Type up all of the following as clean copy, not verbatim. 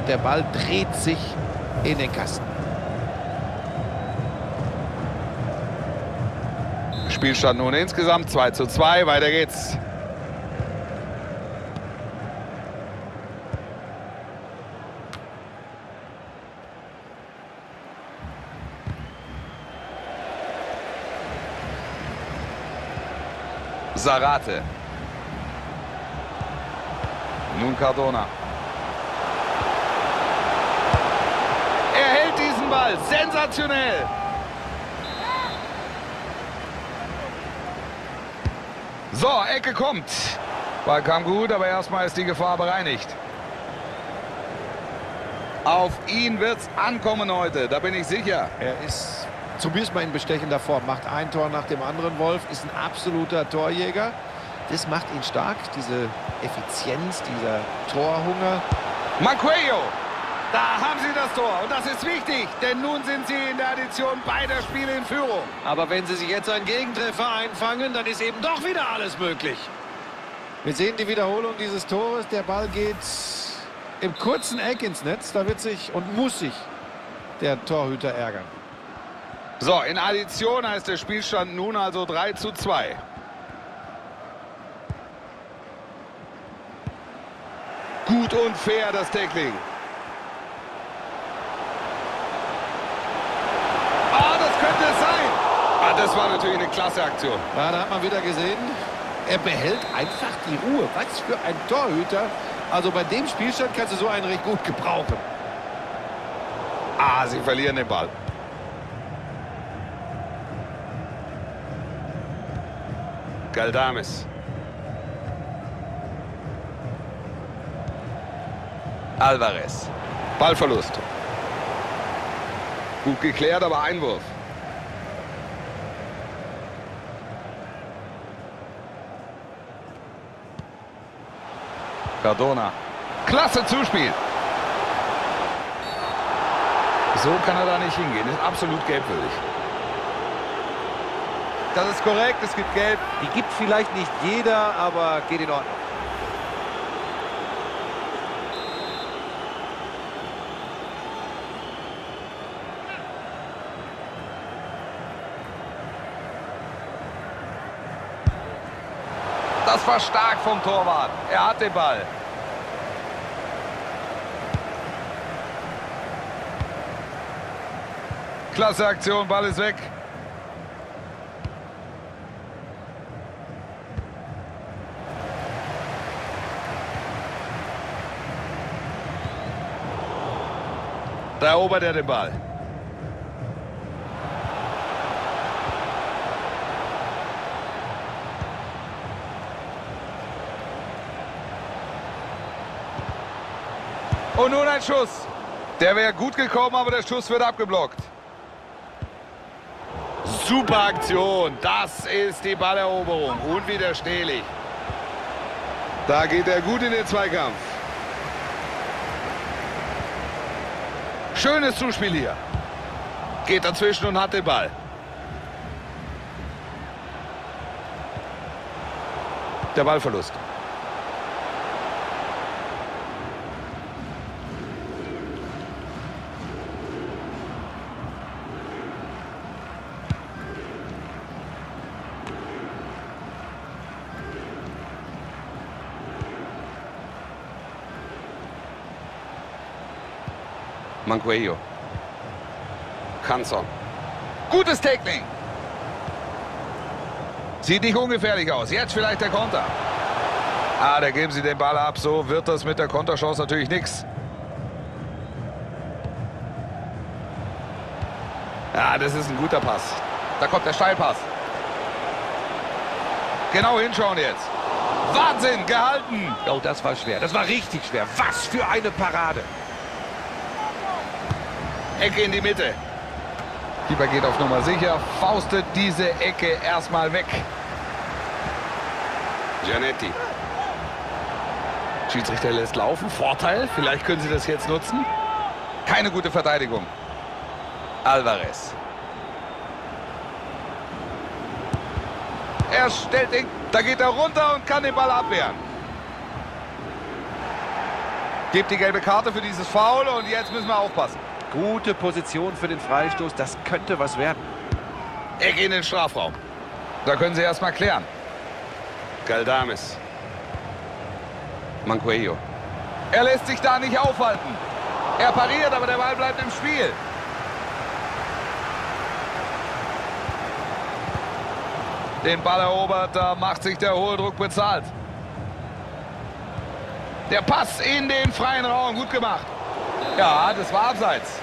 und der Ball dreht sich in den Kasten. Spielstand nun insgesamt 2:2. Weiter geht's. Zarate. Nun Cardona. Er hält diesen Ball. Sensationell. So, Ecke kommt. Ball kam gut, aber erstmal ist die Gefahr bereinigt. Auf ihn wird's ankommen heute, da bin ich sicher. Er ist zumindest mal in bestechender Form. Macht ein Tor nach dem anderen, Wolf. Ist ein absoluter Torjäger. Das macht ihn stark, diese Effizienz, dieser Torhunger. Manquillo, da haben sie das Tor. Und das ist wichtig, denn nun sind sie in der Addition beider Spiele in Führung. Aber wenn sie sich jetzt einen Gegentreffer einfangen, dann ist eben doch wieder alles möglich. Wir sehen die Wiederholung dieses Tores. Der Ball geht im kurzen Eck ins Netz. Da wird sich und muss sich der Torhüter ärgern. So, in Addition heißt der Spielstand nun also 3:2. Gut und fair das Tackling. Ah, das könnte es sein. Ah, das war natürlich eine klasse Aktion. Ja, da hat man wieder gesehen, er behält einfach die Ruhe. Was für ein Torhüter. Also bei dem Spielstand kannst du so einen recht gut gebrauchen. Ah, sie verlieren den Ball. Galdames. Alvarez. Ballverlust. Gut geklärt, aber Einwurf. Cardona. Klasse Zuspiel. So kann er da nicht hingehen. Ist absolut gelbwürdig. Das ist korrekt, es gibt Gelb. Die gibt vielleicht nicht jeder, aber geht in Ordnung. Das war stark vom Torwart. Er hat den Ball. Klasse Aktion, Ball ist weg. Da erobert er den Ball. Und nun ein Schuss. Der wäre gut gekommen, aber der Schuss wird abgeblockt. Super Aktion. Das ist die Balleroberung. Unwiderstehlich. Da geht er gut in den Zweikampf. Schönes Zuspiel hier. Geht dazwischen und hat den Ball. Der Ballverlust. Manquillo. Canson. Gutes Tackling. Sieht nicht ungefährlich aus. Jetzt vielleicht der Konter. Ah, da geben sie den Ball ab. So wird das mit der Konterchance natürlich nichts. Ja, das ist ein guter Pass. Da kommt der Steilpass. Genau hinschauen jetzt. Wahnsinn, gehalten. Oh, das war schwer. Das war richtig schwer. Was für eine Parade. Ecke in die Mitte. Keeper geht auf Nummer sicher, faustet diese Ecke erstmal weg. Giannetti. Schiedsrichter lässt laufen. Vorteil, vielleicht können sie das jetzt nutzen. Keine gute Verteidigung. Alvarez. Er stellt den, da geht er runter und kann den Ball abwehren. Gibt die gelbe Karte für dieses Foul und jetzt müssen wir aufpassen. Gute Position für den Freistoß, das könnte was werden. Er geht in den Strafraum. Da können sie erstmal klären. Galdames. Manquillo. Er lässt sich da nicht aufhalten. Er pariert, aber der Ball bleibt im Spiel. Den Ball erobert, da macht sich der hohe Druck bezahlt. Der Pass in den freien Raum, gut gemacht. Ja, das war abseits.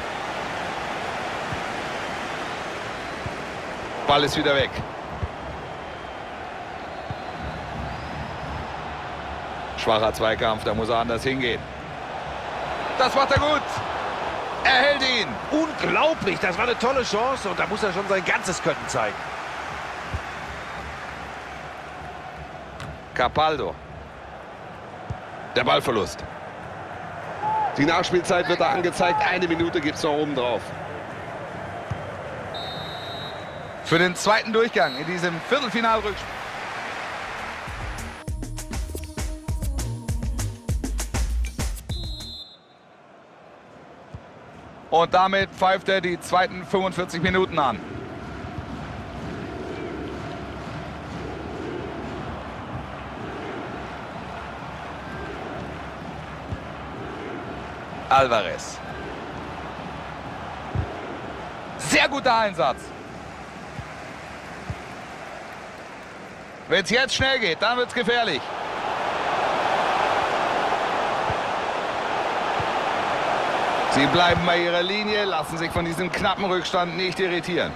Ball ist wieder weg. Schwacher Zweikampf, da muss er anders hingehen. Das macht er gut. Er hält ihn. Unglaublich, das war eine tolle Chance und da muss er schon sein ganzes Können zeigen. Capaldo. Der Ballverlust. Die Nachspielzeit wird da angezeigt. 1 Minute gibt es noch oben drauf. Für den zweiten Durchgang in diesem Viertelfinalrückspiel. Und damit pfeift er die zweiten 45 Minuten an. Alvarez. Sehr guter Einsatz. Wenn es jetzt schnell geht, dann wird es gefährlich. Sie bleiben bei ihrer Linie, lassen sich von diesem knappen Rückstand nicht irritieren.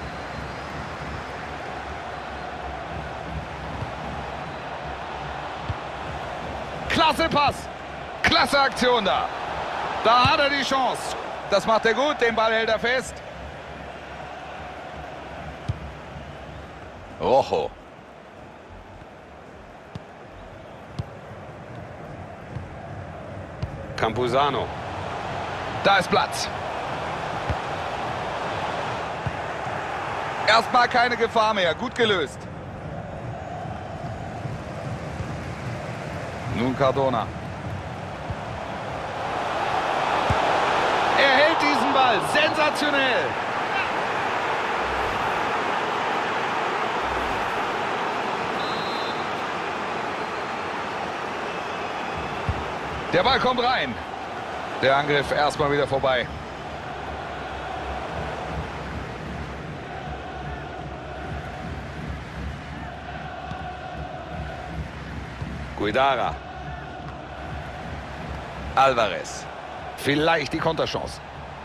Klasse Pass. Klasse Aktion da. Da hat er die Chance. Das macht er gut, den Ball hält er fest. Rojo. Campuzano. Da ist Platz. Erstmal keine Gefahr mehr. Gut gelöst. Nun Cardona. Er hält diesen Ball. Sensationell. Der Ball kommt rein. Der Angriff erstmal wieder vorbei. Guidara. Alvarez. Vielleicht die Konterchance.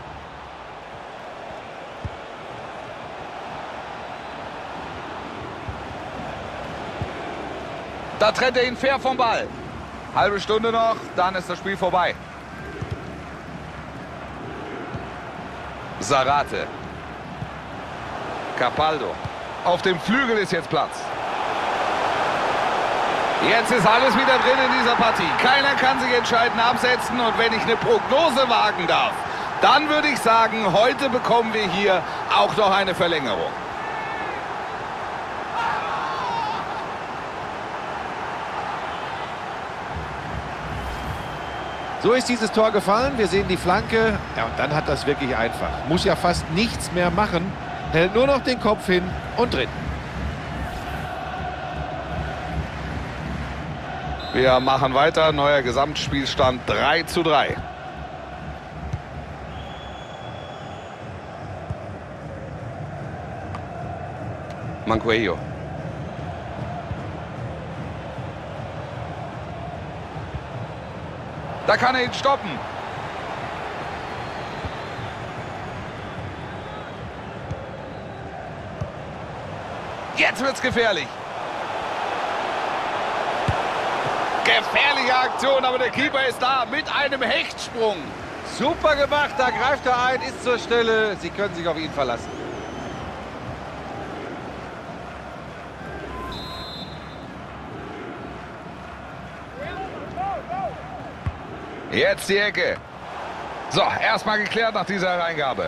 Da trennt er ihn fair vom Ball. Halbe Stunde noch, dann ist das Spiel vorbei. Zarate. Capaldo. Auf dem Flügel ist jetzt Platz. Jetzt ist alles wieder drin in dieser Partie. Keiner kann sich entscheiden absetzen. Und wenn ich eine Prognose wagen darf, dann würde ich sagen, heute bekommen wir hier auch noch eine Verlängerung. So ist dieses Tor gefallen. Wir sehen die Flanke. Ja, und dann hat das wirklich einfach. Muss ja fast nichts mehr machen. Hält nur noch den Kopf hin und drin. Wir machen weiter. Neuer Gesamtspielstand 3:3. Manquillo. Da kann er ihn stoppen. Jetzt wird's gefährlich. Gefährliche Aktion, aber der Keeper ist da mit einem Hechtsprung. Super gemacht, da greift er ein, ist zur Stelle. Sie können sich auf ihn verlassen. Jetzt die Ecke. So, erstmal geklärt nach dieser Hereingabe.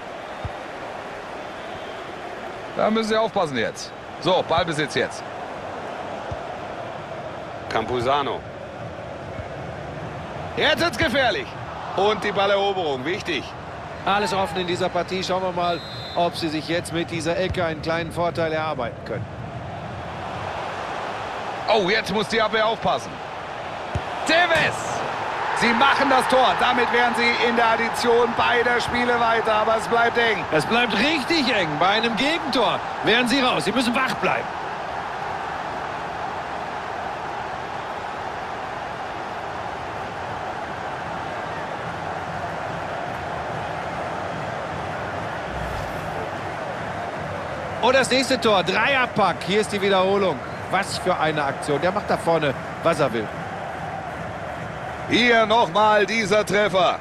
Da müssen Sie aufpassen jetzt. So, Ballbesitz jetzt. Campuzano. Jetzt wird's gefährlich. Und die Balleroberung, wichtig. Alles offen in dieser Partie. Schauen wir mal, ob sie sich jetzt mit dieser Ecke einen kleinen Vorteil erarbeiten können. Oh, jetzt muss die Abwehr aufpassen. Tevez! Sie machen das Tor. Damit wären sie in der Addition beider Spiele weiter. Aber es bleibt eng. Es bleibt richtig eng. Bei einem Gegentor wären sie raus. Sie müssen wach bleiben. Und das nächste Tor. Dreierpack. Hier ist die Wiederholung. Was für eine Aktion. Der macht da vorne, was er will. Hier nochmal dieser Treffer.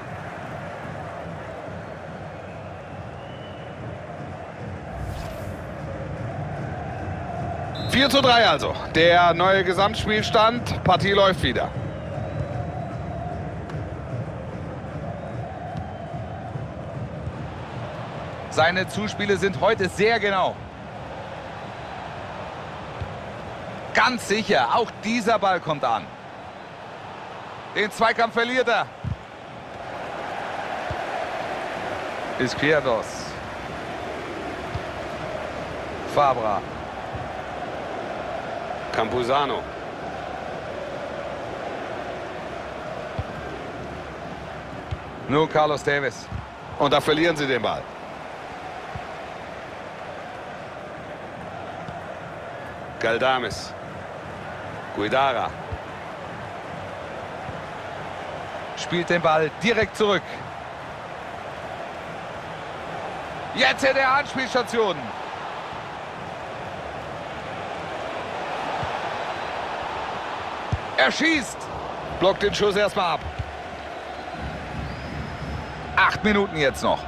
– 4:3 also. Der neue Gesamtspielstand. Partie läuft wieder. Seine Zuspiele sind heute sehr genau. Ganz sicher, auch dieser Ball kommt an. Den Zweikampf verliert er. Izquierdos. Fabra. Campuzano. Nur Carlos Tevez. Und da verlieren sie den Ball. Galdames. Guidara. Spielt den Ball direkt zurück. Jetzt in der Anspielstation. Er schießt. Blockt den Schuss erstmal ab. 8 Minuten jetzt noch.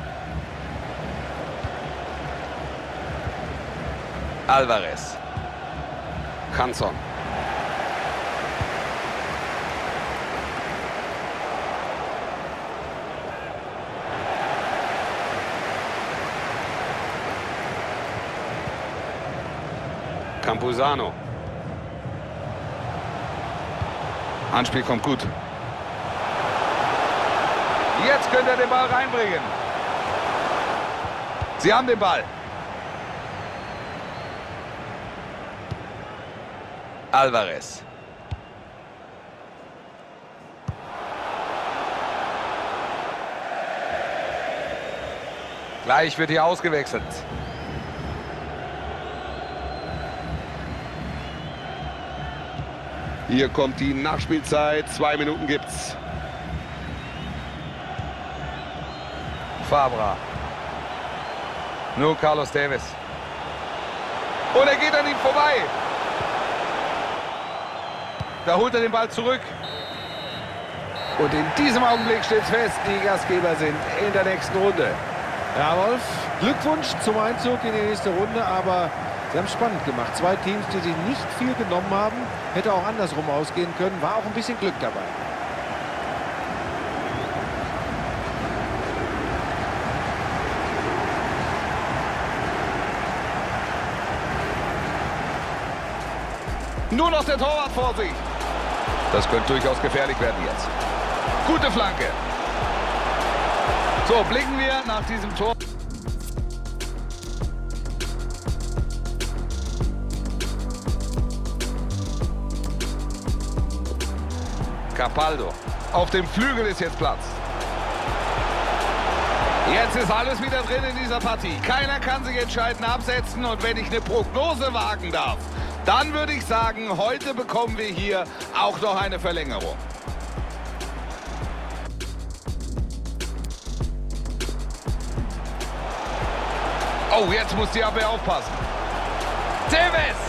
Alvarez. Canson. Campuzano. Anspiel kommt gut. Jetzt könnte er den Ball reinbringen. Sie haben den Ball. Alvarez. Gleich wird hier ausgewechselt. Hier kommt die Nachspielzeit. 2 Minuten gibt's. Fabra. Nur Carlos Tevez. Und er geht an ihm vorbei. Da holt er den Ball zurück. Und in diesem Augenblick steht fest, die Gastgeber sind in der nächsten Runde. Ja, Wolf, Glückwunsch zum Einzug in die nächste Runde, aber sie haben es spannend gemacht. 2 Teams, die sich nicht viel genommen haben, hätte auch andersrum ausgehen können, war auch ein bisschen Glück dabei. Nur noch der Torwart vor sich. Das könnte durchaus gefährlich werden jetzt. Gute Flanke. So, blicken wir nach diesem Tor. Capaldo. Auf dem Flügel ist jetzt Platz. Jetzt ist alles wieder drin in dieser Partie. Keiner kann sich entscheiden absetzen. Und wenn ich eine Prognose wagen darf, dann würde ich sagen, heute bekommen wir hier auch noch eine Verlängerung. Oh, jetzt muss die Abwehr aufpassen. Tevez!